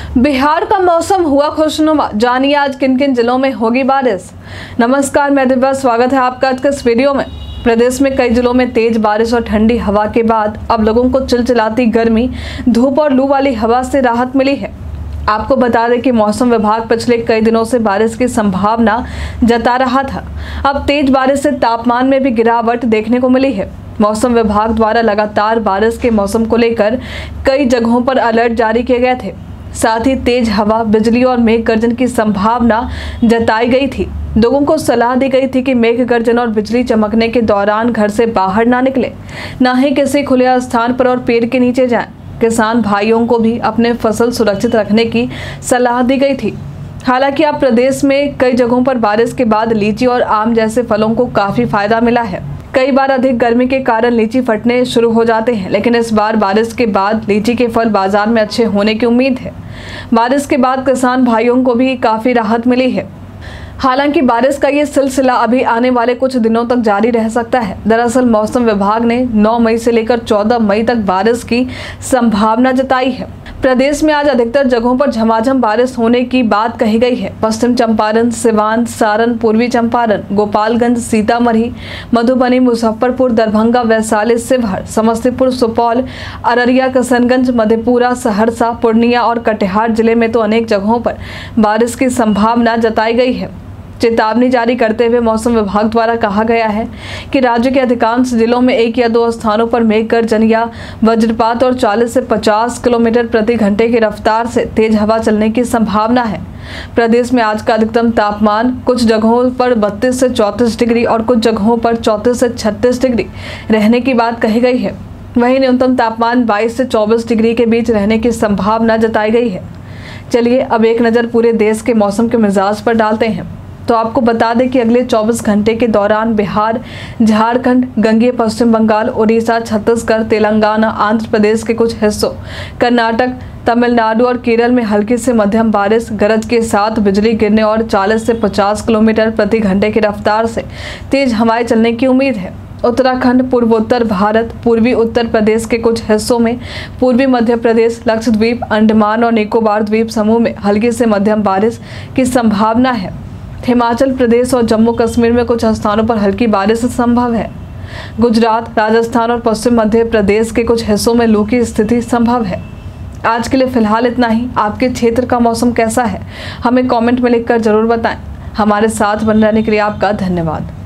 बिहार का मौसम हुआ खुशनुमा, जानिए आज किन किन जिलों में होगी बारिश। नमस्कार, मैं दिव्या, स्वागत है आपका आज के इस वीडियो में। प्रदेश में कई जिलों में तेज बारिश और ठंडी हवा के बाद अब लोगों को चिलचिलाती गर्मी, धूप और लू वाली हवा से राहत मिली है। आपको बता दें कि मौसम विभाग पिछले कई दिनों से बारिश की संभावना जता रहा था। अब तेज बारिश से तापमान में भी गिरावट देखने को मिली है। मौसम विभाग द्वारा लगातार बारिश के मौसम को लेकर कई जगहों पर अलर्ट जारी किए गए थे। साथ ही तेज हवा, बिजली और मेघ गर्जन की संभावना जताई गई थी। लोगों को सलाह दी गई थी कि मेघ गर्जन और बिजली चमकने के दौरान घर से बाहर ना निकले, ना ही किसी खुले स्थान पर और पेड़ के नीचे जाएं। किसान भाइयों को भी अपने फसल सुरक्षित रखने की सलाह दी गई थी। हालांकि अब प्रदेश में कई जगहों पर बारिश के बाद लीची और आम जैसे फलों को काफी फायदा मिला है। कई बार अधिक गर्मी के कारण लीची फटने शुरू हो जाते हैं, लेकिन इस बार बारिश के बाद लीची के फल बाजार में अच्छे होने की उम्मीद है। बारिश के बाद किसान भाइयों को भी काफी राहत मिली है। हालांकि बारिश का ये सिलसिला अभी आने वाले कुछ दिनों तक जारी रह सकता है। दरअसल मौसम विभाग ने 9 मई से लेकर 14 मई तक बारिश की संभावना जताई है। प्रदेश में आज अधिकतर जगहों पर झमाझम बारिश होने की बात कही गई है। पश्चिम चंपारण, सिवान, सारण, पूर्वी चंपारण, गोपालगंज, सीतामढ़ी, मधुबनी, मुजफ्फरपुर, दरभंगा, वैशाली, शिवहर, समस्तीपुर, सुपौल, अररिया, किशनगंज, मधेपुरा, सहरसा, पूर्णिया और कटिहार जिले में तो अनेक जगहों पर बारिश की संभावना जताई गई है। चेतावनी जारी करते हुए मौसम विभाग द्वारा कहा गया है कि राज्य के अधिकांश जिलों में 1 या 2 स्थानों पर मेघ गर्जन या वज्रपात और 40 से 50 किलोमीटर प्रति घंटे की रफ्तार से तेज हवा चलने की संभावना है। प्रदेश में आज का अधिकतम तापमान कुछ जगहों पर 32 से 34 डिग्री और कुछ जगहों पर 34 से 36 डिग्री रहने की बात कही गई है। वहीं न्यूनतम तापमान 22 से 24 डिग्री के बीच रहने की संभावना जताई गई है। चलिए अब एक नज़र पूरे देश के मौसम के मिजाज पर डालते हैं। तो आपको बता दें कि अगले 24 घंटे के दौरान बिहार, झारखंड, गंगेय पश्चिम बंगाल, उड़ीसा, छत्तीसगढ़, तेलंगाना, आंध्र प्रदेश के कुछ हिस्सों, कर्नाटक, तमिलनाडु और केरल में हल्की से मध्यम बारिश, गरज के साथ बिजली गिरने और 40 से 50 किलोमीटर प्रति घंटे की रफ्तार से तेज हवाएं चलने की उम्मीद है। उत्तराखंड, पूर्वोत्तर भारत, पूर्वी उत्तर प्रदेश के कुछ हिस्सों में, पूर्वी मध्य प्रदेश, लक्षद्वीप, अंडमान और निकोबार द्वीप समूह में हल्की से मध्यम बारिश की संभावना है। हिमाचल प्रदेश और जम्मू कश्मीर में कुछ स्थानों पर हल्की बारिश संभव है। गुजरात, राजस्थान और पश्चिम मध्य प्रदेश के कुछ हिस्सों में लू की स्थिति संभव है। आज के लिए फिलहाल इतना ही। आपके क्षेत्र का मौसम कैसा है, हमें कमेंट में लिखकर जरूर बताएं। हमारे साथ बने रहने के लिए आपका धन्यवाद।